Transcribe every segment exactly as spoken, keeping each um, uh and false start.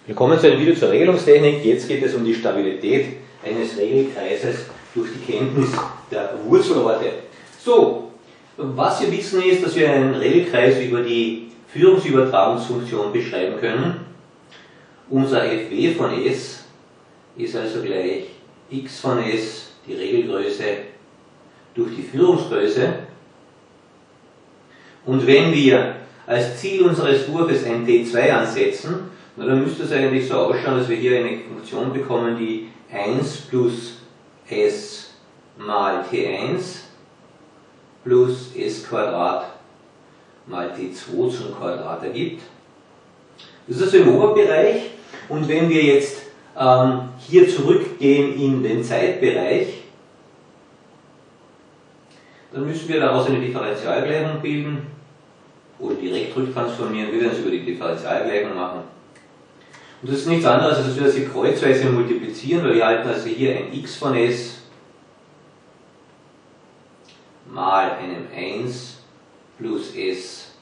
Willkommen zu einem Video zur Regelungstechnik. Jetzt geht es um die Stabilität eines Regelkreises durch die Kenntnis der Wurzelorte. So, was wir wissen ist, dass wir einen Regelkreis über die Führungsübertragungsfunktion beschreiben können. Unser f w von S ist also gleich x von S, die Regelgröße, durch die Führungsgröße. Und wenn wir als Ziel unseres Wurfes ein T zwei ansetzen, na, dann müsste es eigentlich so ausschauen, dass wir hier eine Funktion bekommen, die eins plus S mal T eins plus S Quadrat mal T zwei zum Quadrat ergibt. Das ist also im Oberbereich, und wenn wir jetzt ähm, hier zurückgehen in den Zeitbereich, dann müssen wir daraus eine Differentialgleichung bilden oder direkt rücktransformieren, wir werden es über die Differentialgleichung machen. Und das ist nichts anderes, als dass wir das hier kreuzweise multiplizieren, weil wir halten also hier ein x von S mal einem eins plus S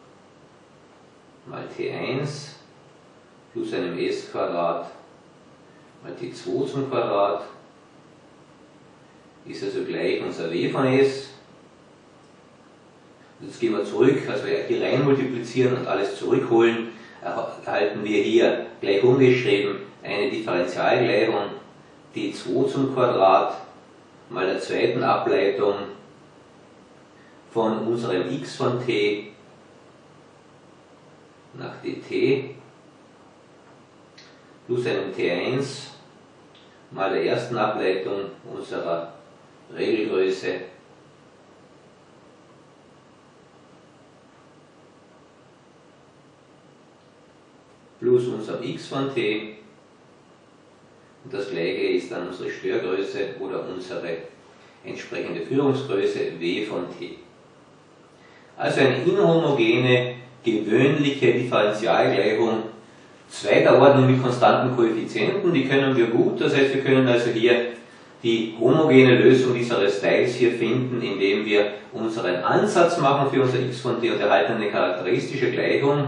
mal T eins plus einem S Quadrat mal T zwei zum Quadrat ist also gleich unser W von S. Jetzt gehen wir zurück, also wir hier rein multiplizieren und alles zurückholen, erhalten wir hier gleich umgeschrieben eine Differentialgleichung T zwei zum Quadrat mal der zweiten Ableitung von unserem x von t nach dt plus einem T eins mal der ersten Ableitung unserer Regelgröße plus unser x von t, und das gleiche ist dann unsere Störgröße oder unsere entsprechende Führungsgröße W von t. Also eine inhomogene, gewöhnliche Differentialgleichung zweiter Ordnung mit konstanten Koeffizienten, die können wir gut, das heißt wir können also hier die homogene Lösung dieses Teils hier finden, indem wir unseren Ansatz machen für unser x von t und erhalten eine charakteristische Gleichung,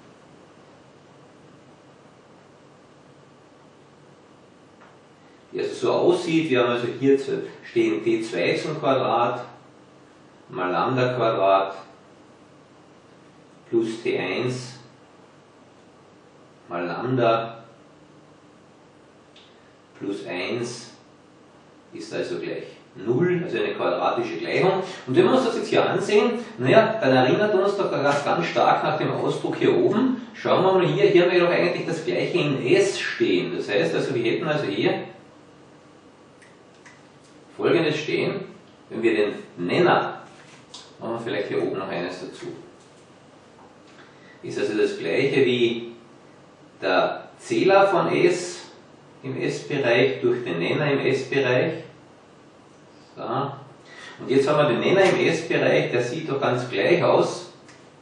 die also so aussieht. Wir haben also hier stehen T zwei zum Quadrat mal Lambda Quadrat plus T eins mal Lambda plus eins ist also gleich null, also eine quadratische Gleichung. Und wenn wir uns das jetzt hier ansehen, naja, dann erinnert uns doch das ganz stark nach dem Ausdruck hier oben. Schauen wir mal hier, hier haben wir doch eigentlich das gleiche in S stehen. Das heißt also, wir hätten also hier Folgendes stehen, wenn wir den Nenner, machen wir vielleicht hier oben noch eines dazu, ist also das gleiche wie der Zähler von S im S-Bereich durch den Nenner im S-Bereich. So. Und jetzt haben wir den Nenner im S-Bereich, der sieht doch ganz gleich aus.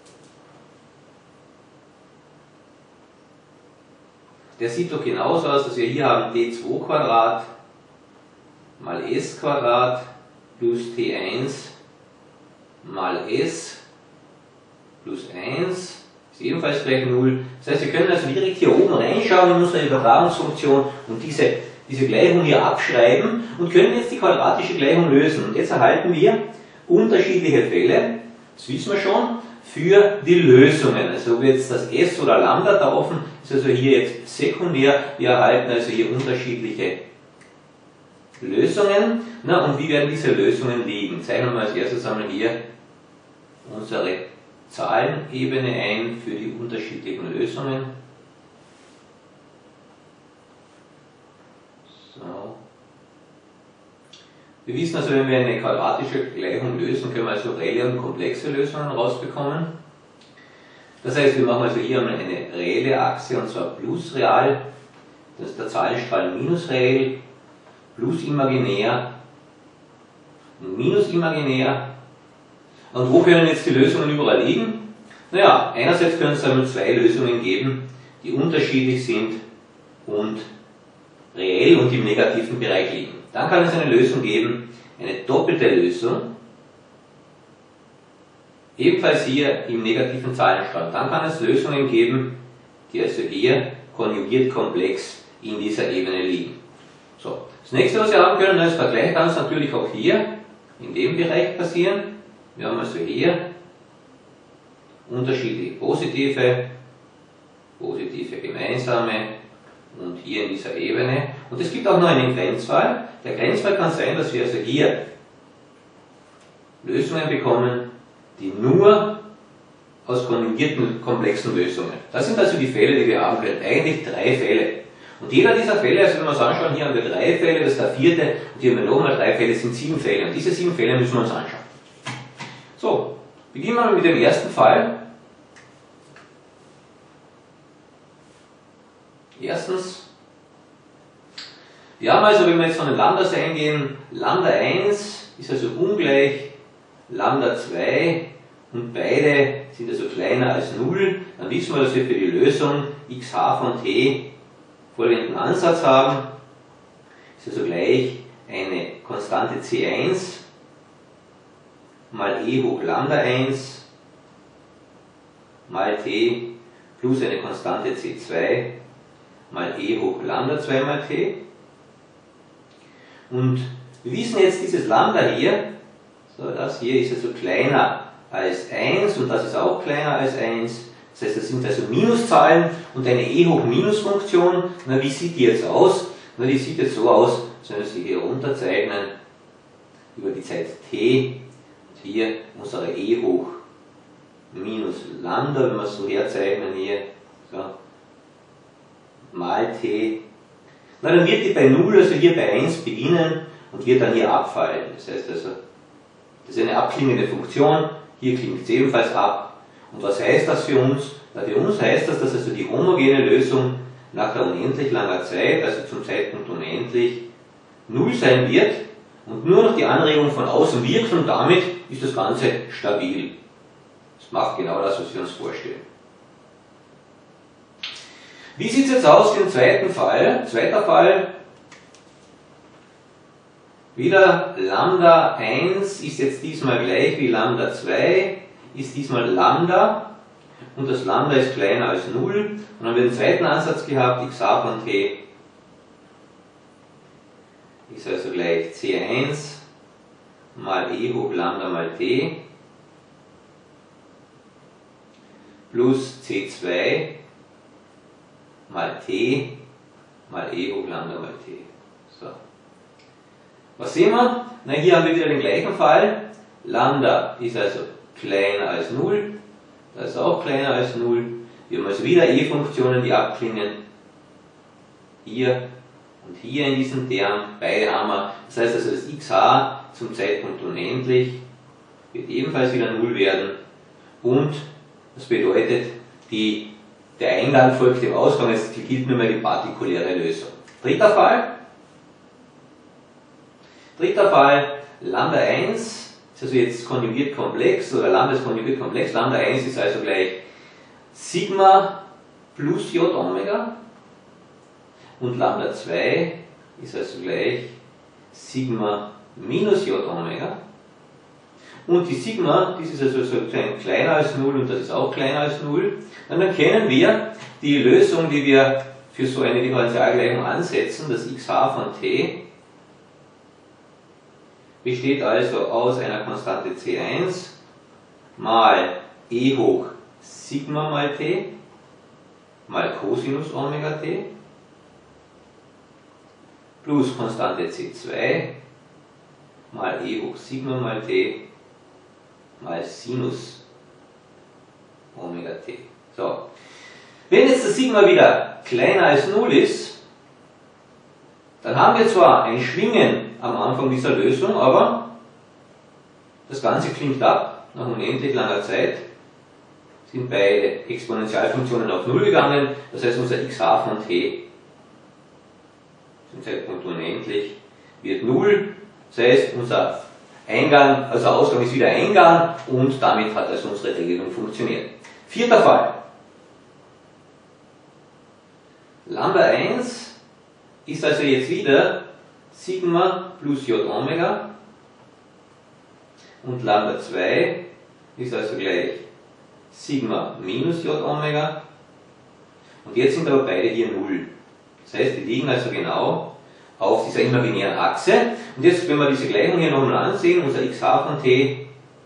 Der sieht doch genauso aus, dass wir hier haben T zwei Quadrat mal S Quadrat plus T eins mal S plus eins ist ebenfalls gleich null. Das heißt, wir können also direkt hier oben reinschauen in unsere Übertragungsfunktion und diese, diese Gleichung hier abschreiben und können jetzt die quadratische Gleichung lösen. Und jetzt erhalten wir unterschiedliche Fälle, das wissen wir schon, für die Lösungen. Also ob wir jetzt das S oder Lambda taufen, ist also hier jetzt sekundär. Wir erhalten also hier unterschiedliche Lösungen. Na, und wie werden diese Lösungen liegen? Zeichnen wir als erstes einmal hier unsere Zahlenebene ein für die unterschiedlichen Lösungen. So. Wir wissen also, wenn wir eine quadratische Gleichung lösen, können wir also reelle und komplexe Lösungen rausbekommen. Das heißt, wir machen also hier einmal eine reelle Achse, und zwar plus real, das ist der Zahlenstrahl minus reell, plus imaginär, minus imaginär. Und wo können jetzt die Lösungen überall liegen? Naja, einerseits können es einmal zwei Lösungen geben, die unterschiedlich sind und reell und im negativen Bereich liegen. Dann kann es eine Lösung geben, eine doppelte Lösung, ebenfalls hier im negativen Zahlenstrahl. Dann kann es Lösungen geben, die also hier konjugiert komplex in dieser Ebene liegen. So. Das nächste, was wir haben können, ist Vergleich, kann es natürlich auch hier in dem Bereich passieren. Wir haben also hier unterschiedliche positive, positive gemeinsame und hier in dieser Ebene. Und es gibt auch noch einen Grenzfall. Der Grenzfall kann sein, dass wir also hier Lösungen bekommen, die nur aus konjugierten komplexen Lösungen. Das sind also die Fälle, die wir haben können. Eigentlich drei Fälle. Und jeder dieser Fälle, also wenn wir uns anschauen, hier haben wir drei Fälle, das ist der vierte, und hier haben wir nochmal drei Fälle, das sind sieben Fälle. Und diese sieben Fälle müssen wir uns anschauen. So, beginnen wir mit dem ersten Fall. Erstens, wir haben also, wenn wir jetzt von den Lambdas eingehen, Lambda eins ist also ungleich Lambda zwei und beide sind also kleiner als null, dann wissen wir, dass wir für die Lösung xh von t folgenden Ansatz haben. Ist also gleich eine Konstante c eins mal e hoch Lambda eins mal t plus eine Konstante c zwei mal e hoch Lambda zwei mal t. Und wir wissen jetzt, dieses Lambda hier, so das hier ist also kleiner als eins und das ist auch kleiner als eins. Das heißt, das sind also Minuszahlen und eine e hoch Minus Funktion. Na, wie sieht die jetzt aus? Na, die sieht jetzt so aus, dass wir sie hier runterzeichnen über die Zeit t. Und hier unsere e hoch minus Lambda, wenn wir es so herzeichnen hier, so, mal t. Na, dann wird die bei null, also hier bei eins beginnen und wird dann hier abfallen. Das heißt also, das ist eine abklingende Funktion, hier klingt es ebenfalls ab. Und was heißt das für uns? Na, für uns heißt das, dass also die homogene Lösung nach der unendlich langer Zeit, also zum Zeitpunkt unendlich, null sein wird und nur noch die Anregung von außen wirkt und damit ist das Ganze stabil. Das macht genau das, was wir uns vorstellen. Wie sieht es jetzt aus im zweiten Fall? Zweiter Fall, wieder Lambda eins ist jetzt diesmal gleich wie Lambda zwei, ist diesmal Lambda und das Lambda ist kleiner als null. Und dann haben wir den zweiten Ansatz gehabt, xh von t ist also gleich c eins mal e hoch Lambda mal t plus c zwei mal t mal e hoch Lambda mal t. So. Was sehen wir? Na, hier haben wir wieder den gleichen Fall. Lambda ist also kleiner als null, das ist auch kleiner als null. Wir haben also wieder e-Funktionen, die abklingen. Hier und hier in diesem Term, beide haben wir. Das heißt also, das xh zum Zeitpunkt unendlich wird ebenfalls wieder null werden. Und das bedeutet, die, der Eingang folgt dem Ausgang, es gilt nur mehr die partikuläre Lösung. Dritter Fall. Dritter Fall, Lambda eins ist also jetzt konjugiert komplex, oder Lambda ist konjugiert komplex. Lambda eins ist also gleich Sigma plus J Omega und Lambda zwei ist also gleich Sigma minus J Omega. Und die Sigma, das ist also so kleiner als null und das ist auch kleiner als null. Und dann kennen wir die Lösung, die wir für so eine Differentialgleichung ansetzen, das xh von t besteht also aus einer Konstante c eins mal e hoch Sigma mal t mal Cosinus Omega t plus Konstante c zwei mal e hoch Sigma mal t mal Sinus Omega t. So. Wenn jetzt das Sigma wieder kleiner als null ist, dann haben wir zwar ein Schwingen am Anfang dieser Lösung, aber das Ganze klingt ab nach unendlich langer Zeit. Sind beide Exponentialfunktionen auf null gegangen, das heißt unser xh von t zum Zeitpunkt unendlich wird null, das heißt unser Eingang, also Ausgang ist wieder Eingang und damit hat also unsere Regelung funktioniert. Vierter Fall. Lambda eins ist also jetzt wieder Sigma plus J Omega und Lambda zwei ist also gleich Sigma minus J Omega. Und jetzt sind aber beide hier null. Das heißt, die liegen also genau auf dieser imaginären Achse. Und jetzt, wenn wir diese Gleichung hier nochmal ansehen, unser xh von t,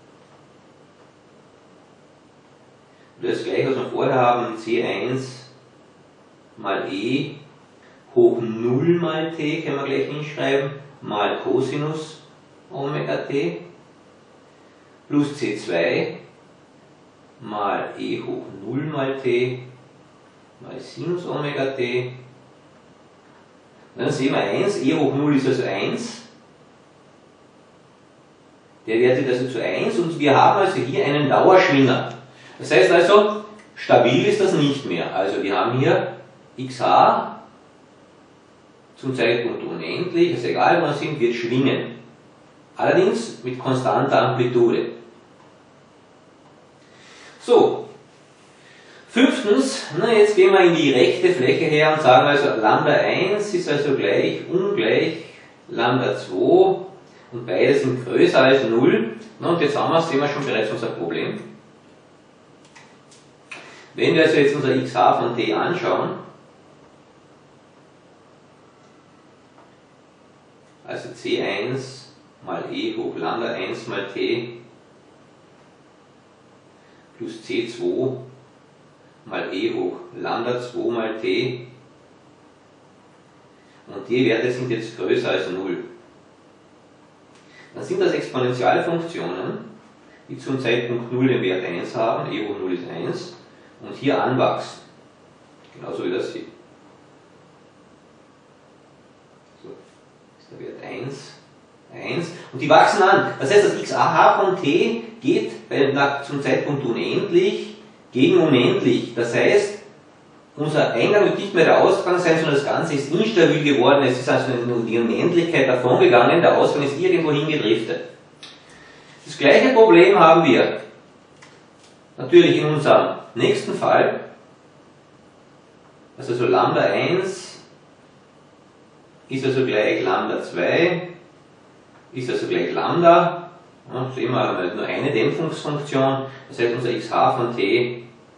das gleiche, was wir vorher haben, c eins mal e hoch null mal t, können wir gleich hinschreiben, mal Cosinus Omega t, plus c zwei mal e hoch null mal t, mal Sinus Omega t. Und dann sehen wir eins, e hoch null ist also eins. Der Wert wird also zu eins und wir haben also hier einen Dauerschwinger. Das heißt also, stabil ist das nicht mehr. Also wir haben hier xh zum Zeitpunkt unendlich, also egal wo wir sind, wird schwingen. Allerdings mit konstanter Amplitude. So, fünftens, na jetzt gehen wir in die rechte Fläche her und sagen also Lambda eins ist also gleich ungleich Lambda zwei und beide sind größer als null. Na und jetzt haben wir, sehen wir schon bereits unser Problem. Wenn wir also jetzt unser xh von t anschauen, also c eins mal e hoch Lambda eins mal t plus c zwei mal e hoch Lambda zwei mal t und die Werte sind jetzt größer als null. Dann sind das Exponentialfunktionen, die zum Zeitpunkt null den Wert eins haben, e hoch null ist eins, und hier anwachsen. Genauso wie das hier. So, ist der Wert eins, eins, und die wachsen an. Das heißt, das xh von t geht bei, nach, zum Zeitpunkt unendlich gegen unendlich. Das heißt, unser Eingang wird nicht mehr der Ausgang sein, sondern das Ganze ist instabil geworden. Es ist also die Unendlichkeit davon gegangen, der Ausgang ist irgendwo hingedriftet. Das gleiche Problem haben wir natürlich in unserem nächsten Fall. Also so Lambda eins ist also gleich Lambda zwei, ist also gleich Lambda. Ja, sehen wir einmal nur eine Dämpfungsfunktion. Das heißt, unser xh von t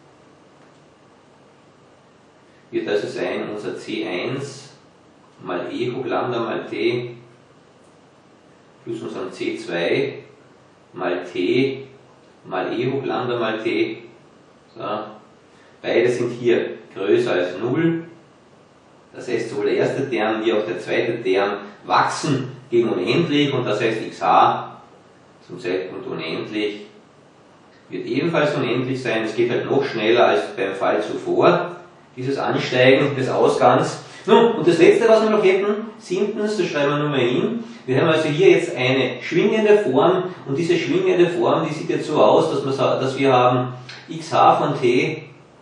wird also sein unser c eins mal e hoch Lambda mal t plus unser c zwei mal t mal e hoch Lambda mal t. So. Beide sind hier größer als null. Das heißt, sowohl der erste Term wie auch der zweite Term wachsen gegen unendlich und das heißt, xh zum Zeitpunkt unendlich wird ebenfalls unendlich sein. Es geht halt noch schneller als beim Fall zuvor, dieses Ansteigen des Ausgangs. Nun, und das letzte, was wir noch hätten, siebtens, das schreiben wir nur mal hin. Wir haben also hier jetzt eine schwingende Form und diese schwingende Form, die sieht jetzt so aus, dass wir, dass wir haben xh von t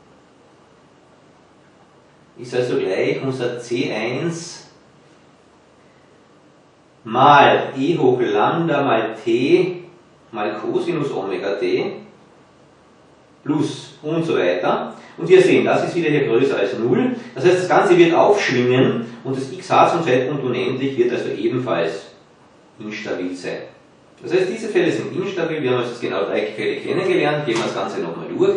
ist also gleich unser c eins mal e hoch Lambda mal t mal Cosinus Omega t plus und so weiter. Und wir sehen, das ist wieder hier größer als null. Das heißt, das Ganze wird aufschwingen und das xh zum Zeitpunkt unendlich wird also ebenfalls instabil sein. Das heißt, diese Fälle sind instabil. Wir haben jetzt genau drei Fälle kennengelernt. Gehen wir das Ganze nochmal durch.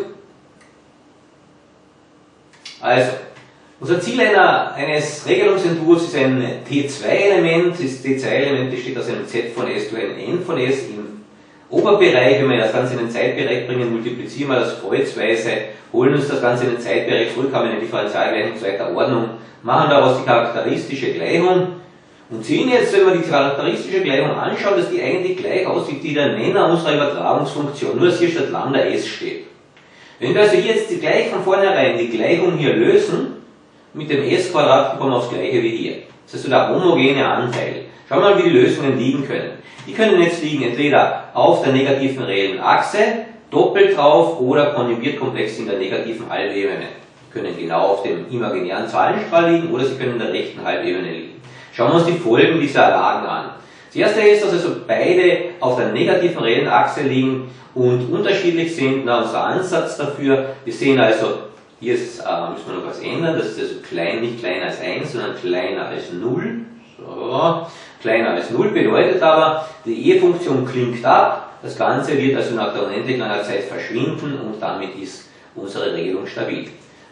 Also, unser Ziel einer, eines Regelungsentwurfs ist ein T zwei Element. Das T zwei Element besteht aus einem Z von S zu einem N von S im Oberbereich. Wenn wir das Ganze in den Zeitbereich bringen, multiplizieren wir das kreuzweise, holen uns das Ganze in den Zeitbereich zurück, haben eine Differentialgleichung zweiter Ordnung, machen daraus die charakteristische Gleichung und sehen jetzt, wenn wir die charakteristische Gleichung anschauen, dass die eigentlich gleich aussieht wie der Nenner unserer Übertragungsfunktion, nur dass hier statt Lambda S steht. Wenn wir also jetzt gleich von vornherein die Gleichung hier lösen, mit dem S Quadrat kommen wir aufs gleiche wie hier. Das ist also der homogene Anteil. Schauen wir mal, wie die Lösungen liegen können. Die können jetzt liegen entweder auf der negativen reellen Achse, doppelt drauf oder konjugiert komplex in der negativen Halbebene. Sie können genau auf dem imaginären Zahlenstrahl liegen oder sie können in der rechten Halbebene liegen. Schauen wir uns die Folgen dieser Lagen an. Das erste ist, dass also beide auf der negativen reellen Achse liegen und unterschiedlich sind. Na, unser Ansatz dafür, wir sehen also, hier ist, äh, müssen wir noch was ändern, das ist also klein, nicht kleiner als eins, sondern kleiner als null. So. Kleiner als null bedeutet aber, die E-Funktion klingt ab, das Ganze wird also nach der unendlich langer Zeit verschwinden und damit ist unsere Regelung stabil.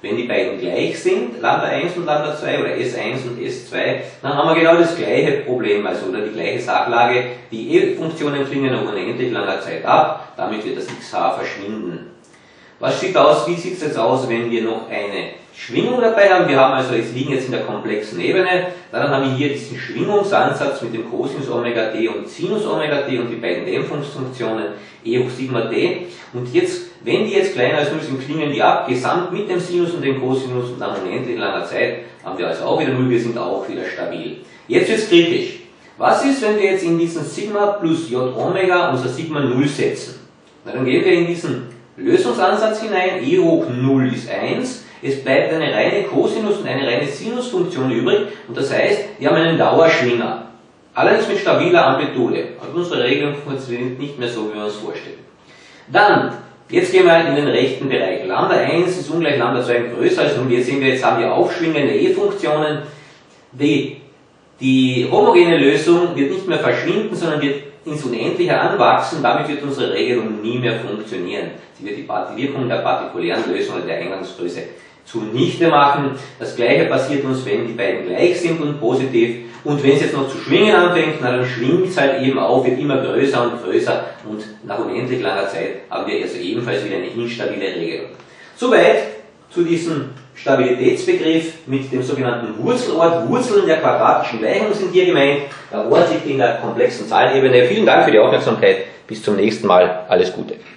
Wenn die beiden gleich sind, Lambda eins und Lambda zwei oder S eins und S zwei, dann haben wir genau das gleiche Problem, also oder die gleiche Sachlage. Die E-Funktionen klingen nach unendlich langer Zeit ab, damit wird das X H verschwinden. Was sieht aus, wie sieht es jetzt aus, wenn wir noch eine Schwingung dabei haben? Wir haben also, es liegen jetzt in der komplexen Ebene, dann haben wir hier diesen Schwingungsansatz mit dem Cosinus Omega t und Sinus Omega t und die beiden Dämpfungsfunktionen E hoch Sigma t. Und jetzt, wenn die jetzt kleiner als null sind, klingen die ab, gesamt mit dem Sinus und dem Cosinus und nach unendlich langer Zeit haben wir also auch wieder null, wir sind auch wieder stabil. Jetzt wird es kritisch. Was ist, wenn wir jetzt in diesen Sigma plus J Omega unser Sigma null setzen? Na, dann gehen wir in diesen Lösungsansatz hinein, E hoch null ist eins, es bleibt eine reine Cosinus- und eine reine Sinusfunktion übrig und das heißt, wir haben einen Dauerschwinger. Allerdings mit stabiler Amplitude. Also unsere Regelung funktioniert nicht mehr so, wie wir uns vorstellen. Dann, jetzt gehen wir in den rechten Bereich. Lambda eins ist ungleich Lambda zwei größer als null. Jetzt sehen wir, jetzt haben wir aufschwingende E-Funktionen. Die, die homogene Lösung wird nicht mehr verschwinden, sondern wird ins Unendliche anwachsen, damit wird unsere Regelung nie mehr funktionieren. Sie wird die, die Wirkung der partikulären Lösung oder der Eingangsgröße zunichte machen. Das gleiche passiert uns, wenn die beiden gleich sind und positiv. Und wenn es jetzt noch zu schwingen anfängt, na, dann schwingt es halt eben auf, wird immer größer und größer und nach unendlich langer Zeit haben wir also ebenfalls wieder eine instabile Regelung. Soweit zu diesem Stabilitätsbegriff mit dem sogenannten Wurzelort. Wurzeln der quadratischen Gleichung sind hier gemeint. Der Ort liegt in der komplexen Zahlebene. Vielen Dank für die Aufmerksamkeit. Bis zum nächsten Mal. Alles Gute.